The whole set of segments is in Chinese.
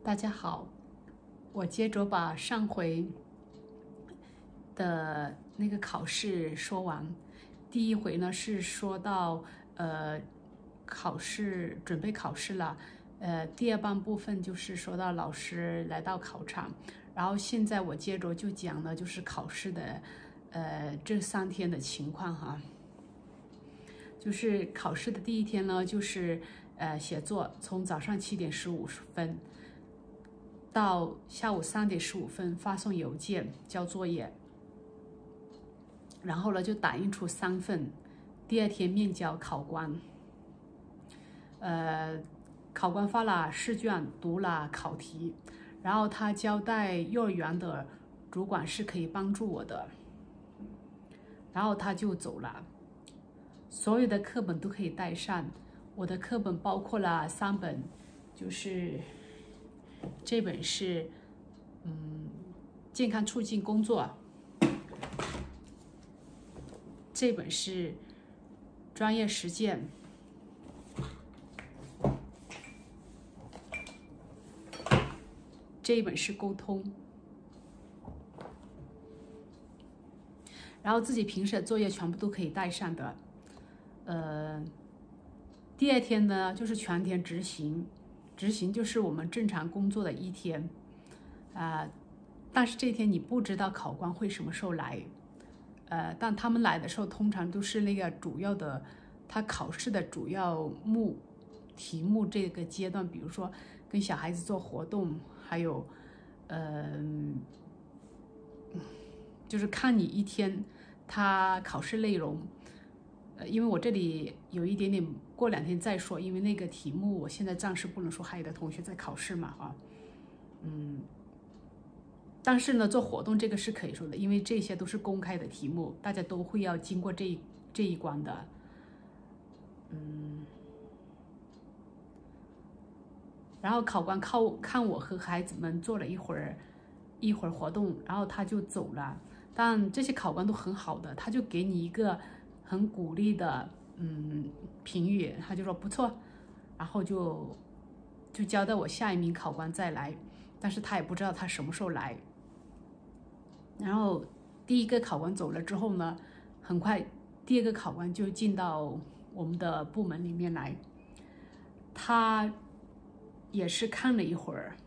大家好，我接着把上回的那个考试说完。第一回呢是说到准备考试了，第二半部分就是说到老师来到考场，然后现在我接着就讲了就是考试的这3天的情况哈。就是考试的第一天呢，就是写作，从早上7点15分到下午3点15分发送邮件交作业，然后呢就打印出3份，第二天面交考官。考官发了试卷，读了考题，然后他交代幼儿园的主管是可以帮助我的，然后他就走了。所有的课本都可以带上，我的课本包括了3本，就是这本是健康促进工作，这本是专业实践，这一本是沟通。然后自己平时的作业全部都可以带上的。第二天呢就是全天执行就是我们正常工作的1天，但是这天你不知道考官会什么时候来，但他们来的时候通常都是那个主要的，他考试的主要题目这个阶段，比如说跟小孩子做活动，还有就是看你1天他考试内容。因为我这里有一点点，过2天再说，因为那个题目我现在暂时不能说，还有的同学在考试嘛啊，但是呢，做活动这个是可以说的，因为这些都是公开的题目，大家都会要经过这一关的，然后考官看我和孩子们做了一会儿活动，然后他就走了。但这些考官都很好的，他就给你一个很鼓励的评语，他就说不错，然后就交代我下一名考官再来，但是他也不知道他什么时候来。然后第一个考官走了之后呢，很快第二个考官就进到我们的部门里面来，他也是看了一会儿，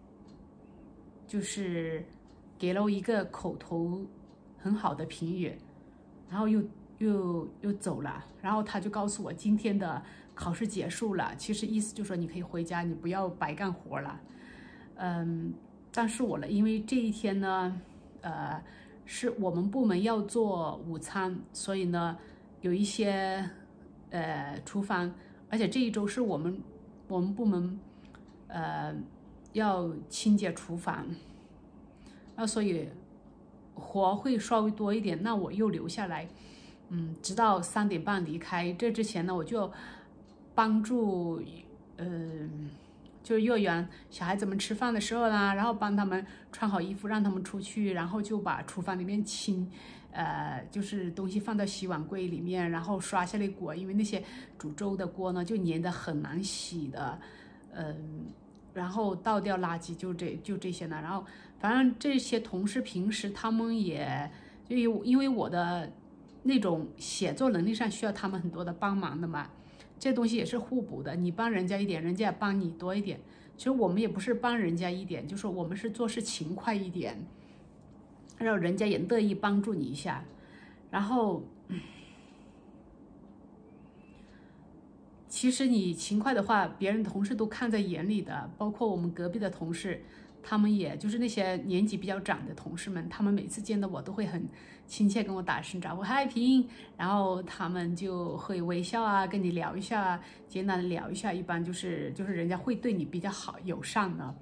就是给了我一个口头很好的评语，然后又走了。然后他就告诉我今天的考试结束了，其实意思就是说你可以回家，你不要白干活了。但是我呢，因为这一天呢是我们部门要做午餐，所以呢有一些厨房，而且这一周是我们部门要清洁厨房，所以活会稍微多一点，那我又留下来，直到3点半离开。这之前呢，我就帮助就是幼儿园小孩子们吃饭的时候啦，然后帮他们穿好衣服，让他们出去，然后就把厨房里面清，就是东西放到洗碗柜里面，然后刷下来锅，因为那些煮粥的锅呢就粘得很难洗的，然后倒掉垃圾，就这些呢。然后反正这些同事平时他们也就因为我的那种写作能力上需要他们很多的帮忙的嘛，这东西也是互补的，你帮人家一点，人家也帮你多一点。其实我们也不是帮人家一点，就是我们是做事勤快一点，让人家也乐意帮助你一下。然后其实你勤快的话，别人同事都看在眼里的，包括我们隔壁的同事，他们也就是那些年纪比较长的同事们，他们每次见到我都会很亲切跟我打声招呼，嗨平，然后他们就会微笑啊，跟你聊一下，简单的聊一下，一般就是人家会对你比较好友善的，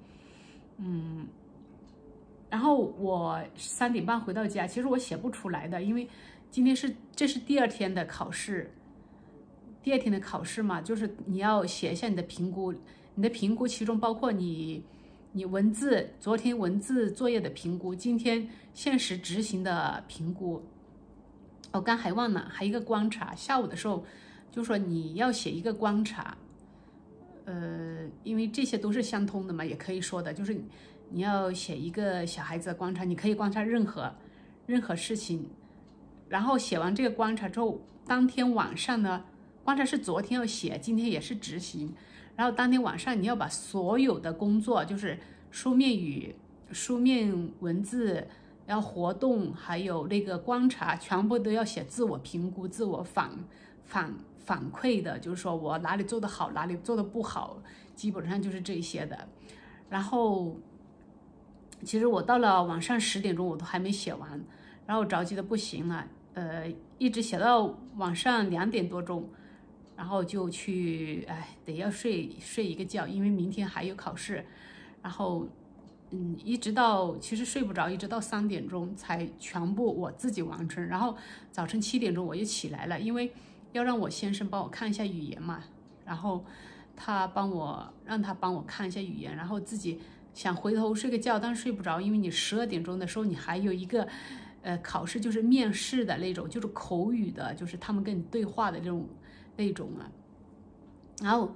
然后我3点半回到家，其实我写不出来的，因为这是第二天的考试。第二天的考试嘛，就是你要写一下你的评估，其中包括你昨天文字作业的评估，今天现实执行的评估。我刚还忘了，还有一个观察，下午的时候就说你要写一个观察， 因为这些都是相通的嘛，也可以说的，就是你要写一个小孩子的观察，你可以观察任何事情，然后写完这个观察之后，当天晚上呢，观察是昨天要写，今天也是执行，然后当天晚上你要把所有的工作，就是书面语、书面文字，然后活动，还有那个观察，全部都要写自我评估、自我反馈的，就是说我哪里做得好，哪里做得不好，基本上就是这些的。然后，其实我到了晚上10点钟，我都还没写完，然后着急的不行了，一直写到晚上2点多钟，然后就去，得要睡一个觉，因为明天还有考试，然后，一直到其实睡不着，一直到3点钟才全部我自己完成，然后早晨7点钟我又起来了，因为要让我先生帮我看一下语言嘛，然后让他帮我看一下语言，然后自己想回头睡个觉，但是睡不着，因为你12点钟的时候你还有一个考试，就是面试的那种，就是口语的，就是他们跟你对话的那种啊。然后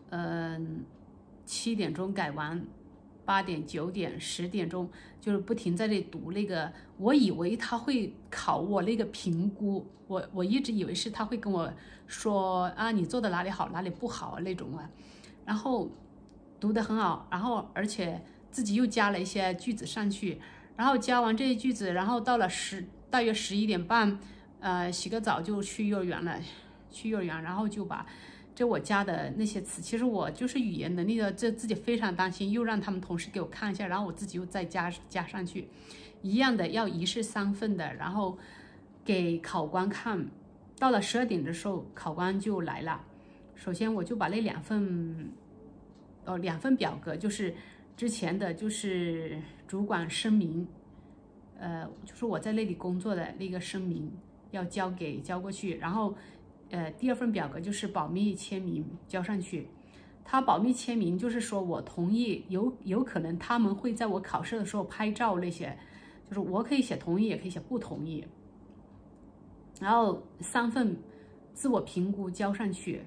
7点钟改完，8点、9点、10点钟就是不停在这里读那个，我以为他会考我那个评估，我一直以为是他会跟我说啊你做的哪里好哪里不好那种啊，然后读得很好，然后而且自己又加了一些句子上去，然后加完这些句子，然后到了大约11点半，洗个澡就去幼儿园了，然后就把这我加的那些词，其实我就是语言能力的，这自己非常担心，又让他们同事给我看一下，然后我自己又再加上去，一样的要1式3份的，然后给考官看。到了12点的时候，考官就来了。首先我就把那2份表格，就是之前的就是主管声明，就是我在那里工作的那个声明要交过去，然后第2份表格就是保密签名交上去。他保密签名就是说我同意，有可能他们会在我考试的时候拍照那些，就是我可以写同意，也可以写不同意。然后3份自我评估交上去，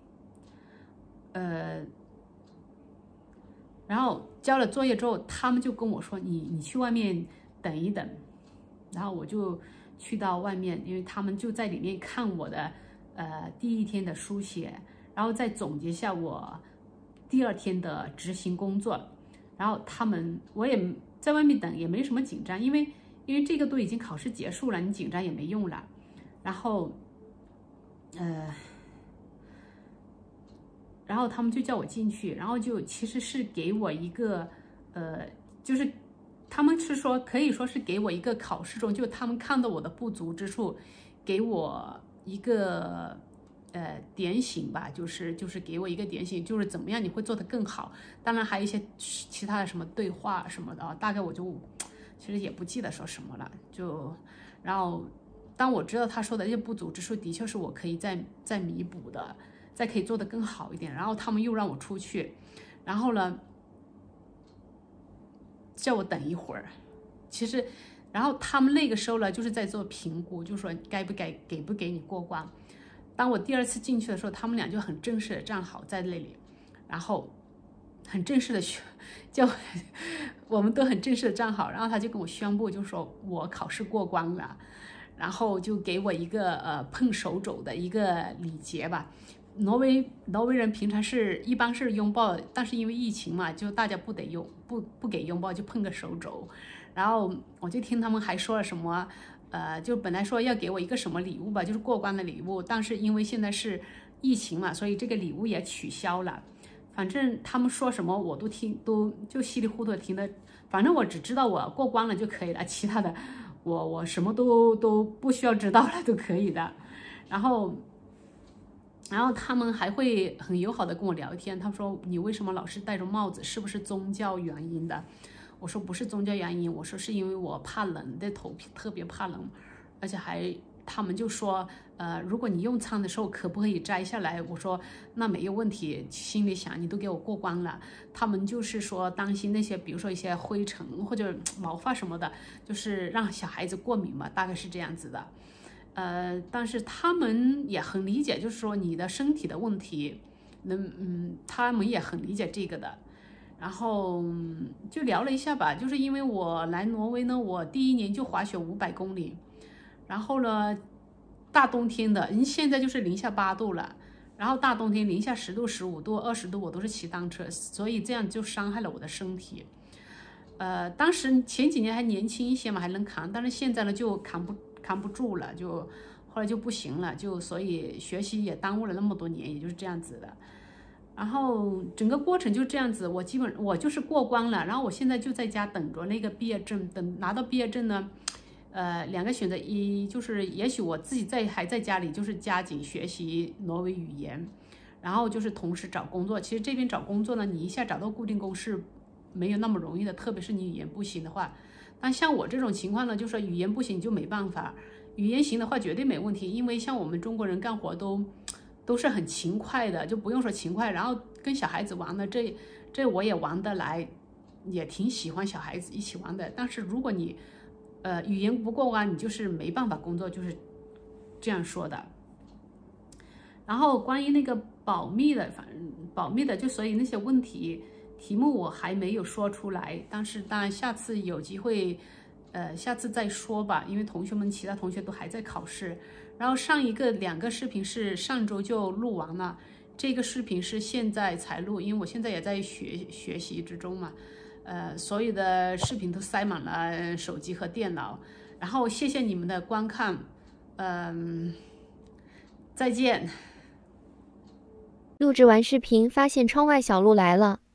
然后交了作业之后，他们就跟我说你去外面等一等，然后我就去到外面，因为他们就在里面看我的第1天的书写，然后再总结一下我第2天的执行工作，然后我也在外面等，也没什么紧张，因为这个都已经考试结束了，你紧张也没用了。然后他们就叫我进去，然后就其实是给我一个就是他们是说可以说是给我一个考试中，就他们看到我的不足之处，给我一个点醒吧，就是给我一个点醒，就是怎么样你会做得更好。当然还有一些其他的什么对话什么的啊，大概我就其实也不记得说什么了，然后当我知道他说的这些不足之处，的确是我可以再弥补的，再可以做得更好一点。然后他们又让我出去，然后呢，叫我等一会儿。其实，然后他们那个时候呢，就是在做评估，就是说给不给你过关。当我第2次进去的时候，他们俩就很正式的站好在那里，然后很正式的我们都很正式的站好，然后他就跟我宣布，就说我考试过关了。然后就给我一个碰手肘的一个礼节吧。挪威人平常一般是拥抱，但是因为疫情嘛，就大家不给拥抱，就碰个手肘。然后我就听他们还说了什么，就本来说要给我一个什么礼物吧，就是过关的礼物，但是因为现在是疫情嘛，所以这个礼物也取消了。反正他们说什么我都就稀里糊涂的听的，反正我只知道我过关了就可以了，其他的我什么都不需要知道了，都可以的。然后他们还会很友好的跟我聊天，他们说你为什么老是戴着帽子，是不是宗教原因的？我说不是宗教原因，我说是因为我怕冷，的头皮特别怕冷，而且他们就说如果你用餐的时候可不可以摘下来？我说那没有问题，心里想你都给我过关了。他们就是说担心那些比如说一些灰尘或者毛发什么的，就是让小孩子过敏嘛，大概是这样子的。但是他们也很理解，就是说你的身体的问题， 他们也很理解这个的。然后就聊了一下吧，就是因为我来挪威呢，我第1年就滑雪500公里，然后呢，大冬天的，现在就是零下8度了，然后大冬天零下10度、15度、20度，我都是骑单车，所以这样就伤害了我的身体。当时前几年还年轻一些嘛，还能扛，但是现在呢就扛不住了，就后来就不行了，所以学习也耽误了那么多年，也就是这样子的。然后整个过程就这样子，我就是过关了，然后我现在就在家等着那个毕业证，等拿到毕业证呢，2个选择，一就是也许我自己还在家里，就是加紧学习挪威语言，然后就是同时找工作。其实这边找工作呢，你一下找到固定工是没有那么容易的，特别是你语言不行的话。但像我这种情况呢，就是说语言不行就没办法，语言行的话绝对没问题，因为像我们中国人干活都是很勤快的，就不用说勤快，然后跟小孩子玩的这我也玩得来，也挺喜欢小孩子一起玩的。但是如果你语言不过关，你就是没办法工作，就是这样说的。然后关于那个保密的，反正保密的，就所以那些问题题目我还没有说出来，但是当然下次有机会，下次再说吧，因为其他同学都还在考试。然后2个视频是上周就录完了，这个视频是现在才录，因为我现在也在学习之中嘛，所有的视频都塞满了手机和电脑。然后谢谢你们的观看，再见。 录制完视频，发现窗外小鹿来了。